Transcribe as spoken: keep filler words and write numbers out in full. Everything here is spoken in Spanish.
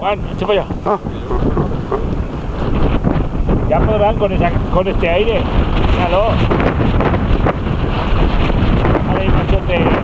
Juan, echa para allá. Ah. Ya podrán con, esa, con este aire. Déjalo. Ahora hay machote.